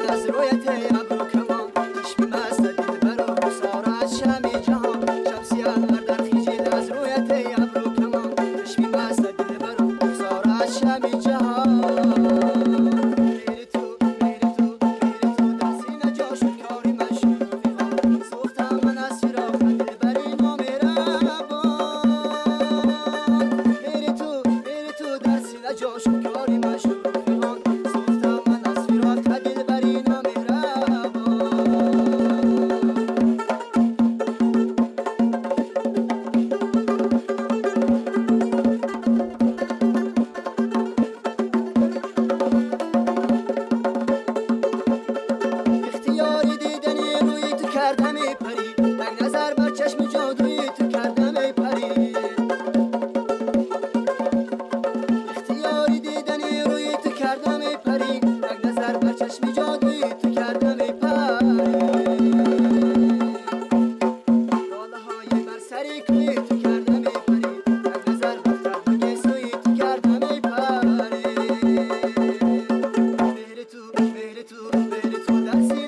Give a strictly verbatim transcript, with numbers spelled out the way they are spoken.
از رویت ابرو کمان چشمی مست دلبر و سارا از شم جهان شمسیه در خجل از رویت ابرو کمان چشمی مست دلبر و سارا از شم جهان کردم ای پری یک نظر بر چشم جادوی تو کردم ای پری اختیاری دیدنی روی تو کردم ای پری یک نظر بر چشم جادوی تو کردم ای پری باله های بر سری کوی تو کردم ای پری یک نظر بر فرق سوی تو کردم ای پری مهر تو مهر تو مهر تو در